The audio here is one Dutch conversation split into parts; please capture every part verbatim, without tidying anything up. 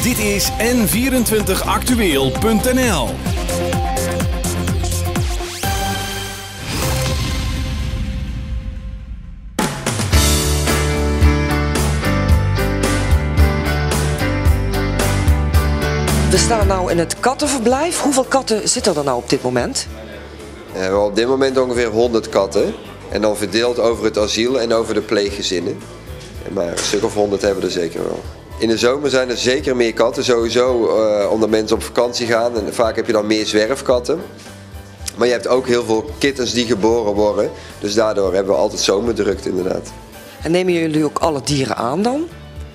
Dit is N vierentwintig actueel punt n l. We staan nou in het kattenverblijf. Hoeveel katten zitten er nou op dit moment? We hebben op dit moment ongeveer honderd katten. En dan verdeeld over het asiel en over de pleeggezinnen. Maar een stuk of honderd hebben we er zeker wel. In de zomer zijn er zeker meer katten, sowieso uh, omdat mensen op vakantie gaan. En vaak heb je dan meer zwerfkatten. Maar je hebt ook heel veel kittens die geboren worden. Dus daardoor hebben we altijd zomerdrukte inderdaad. En nemen jullie ook alle dieren aan dan?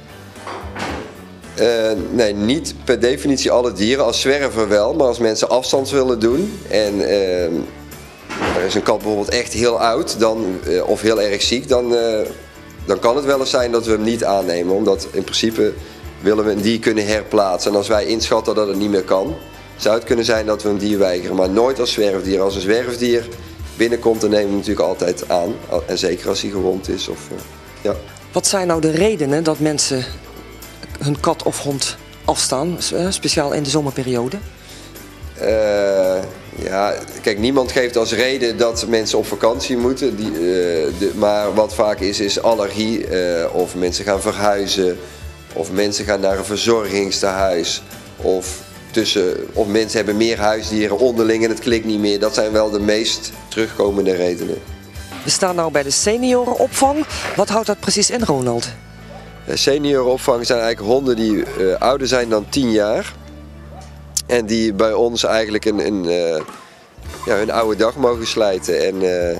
Uh, nee, niet per definitie alle dieren. Als zwerver wel, maar als mensen afstand willen doen en uh, er is een kat bijvoorbeeld echt heel oud dan, uh, of heel erg ziek, dan, uh, dan kan het wel eens zijn dat we hem niet aannemen. Omdat in principe willen we een dier kunnen herplaatsen. En als wij inschatten dat het niet meer kan, zou het kunnen zijn dat we een dier weigeren. Maar nooit als zwerfdier. Als een zwerfdier binnenkomt, dan nemen we hem natuurlijk altijd aan. En zeker als hij gewond is. Of, uh, ja. Wat zijn nou de redenen dat mensen hun kat of hond afstaan, speciaal in de zomerperiode? Uh, ja, kijk, niemand geeft als reden dat mensen op vakantie moeten. Die, uh, de, maar wat vaak is, is allergie. Uh, of mensen gaan verhuizen. Of mensen gaan naar een verzorgingstehuis. Of, tussen, of mensen hebben meer huisdieren onderling en het klikt niet meer. Dat zijn wel de meest terugkomende redenen. We staan nou bij de seniorenopvang. Wat houdt dat precies in, Ronald? Seniorenopvang zijn eigenlijk honden die uh, ouder zijn dan tien jaar. En die bij ons eigenlijk een, een, uh, ja, hun oude dag mogen slijten. En, uh, uh,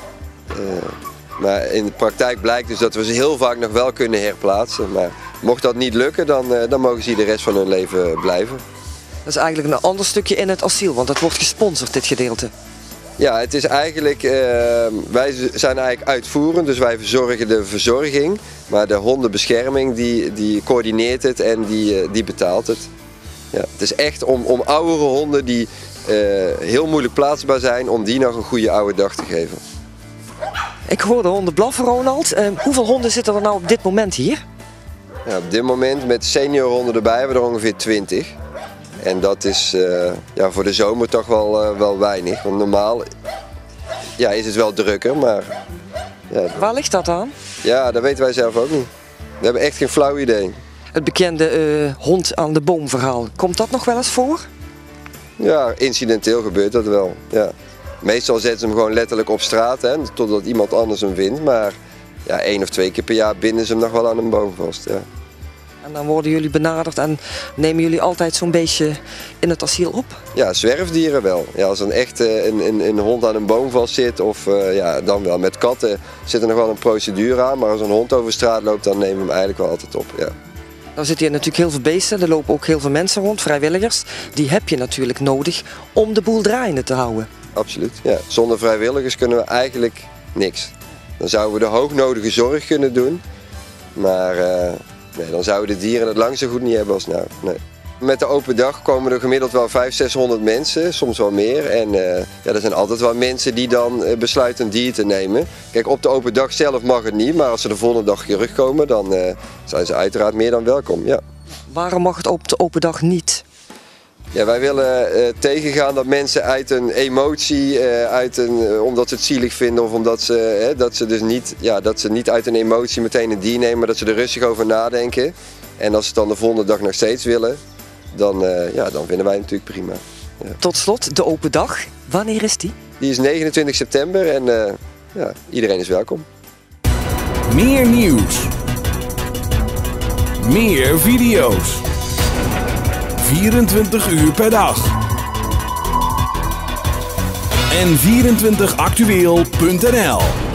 maar in de praktijk blijkt dus dat we ze heel vaak nog wel kunnen herplaatsen. Maar mocht dat niet lukken, dan, uh, dan mogen ze de rest van hun leven blijven. Dat is eigenlijk een ander stukje in het asiel, want het wordt gesponsord, dit gedeelte. Ja, het is eigenlijk, uh, wij zijn eigenlijk uitvoerend, dus wij verzorgen de verzorging. Maar de hondenbescherming die, die coördineert het en die, uh, die betaalt het. Ja, het is echt om, om oudere honden die uh, heel moeilijk plaatsbaar zijn, om die nog een goede oude dag te geven. Ik hoorde honden blaffen, Ronald. Uh, hoeveel honden zitten er nou op dit moment hier? Ja, op dit moment met seniorhonden erbij hebben we er ongeveer twintig. En dat is uh, ja, voor de zomer toch wel, uh, wel weinig. Want normaal ja, is het wel drukker, maar... Ja, waar ligt dat aan? Ja, dat weten wij zelf ook niet. We hebben echt geen flauw idee. Het bekende uh, hond aan de boom verhaal, komt dat nog wel eens voor? Ja, incidenteel gebeurt dat wel. Ja. Meestal zetten ze hem gewoon letterlijk op straat, hè, totdat iemand anders hem vindt. Maar ja, één of twee keer per jaar binden ze hem nog wel aan een boom vast. Ja. En dan worden jullie benaderd en nemen jullie altijd zo'n beestje in het asiel op? Ja, zwerfdieren wel. Ja, als een echt uh, een, een, een hond aan een boom vast zit, of uh, ja, dan wel. Met katten zit er nog wel een procedure aan, maar als een hond over straat loopt, dan nemen we hem eigenlijk wel altijd op. Ja. Dan zitten hier natuurlijk heel veel beesten, er lopen ook heel veel mensen rond, vrijwilligers. Die heb je natuurlijk nodig om de boel draaiende te houden. Absoluut, ja. Zonder vrijwilligers kunnen we eigenlijk niks. Dan zouden we de hoognodige zorg kunnen doen, maar... Uh, Nee, dan zouden de dieren het lang zo goed niet hebben als nou. Nee. Met de open dag komen er gemiddeld wel vijfhonderd, zeshonderd mensen, soms wel meer. En uh, ja, er zijn altijd wel mensen die dan uh, besluiten een dier te nemen. Kijk, op de open dag zelf mag het niet, maar als ze de volgende dag terugkomen, dan uh, zijn ze uiteraard meer dan welkom. Ja. Waarom mag het op de open dag niet? Ja, wij willen uh, tegengaan dat mensen uit een emotie, uh, uit een, uh, omdat ze het zielig vinden of omdat ze, uh, dat ze dus niet, ja, dat ze niet uit een emotie meteen een dier nemen, maar dat ze er rustig over nadenken. En als ze het dan de volgende dag nog steeds willen, dan, uh, ja, dan vinden wij het natuurlijk prima. Ja. Tot slot, de open dag. Wanneer is die? Die is negenentwintig september en uh, ja, iedereen is welkom. Meer nieuws. Meer video's. vierentwintig uur per dag. N vierentwintig actueel punt n l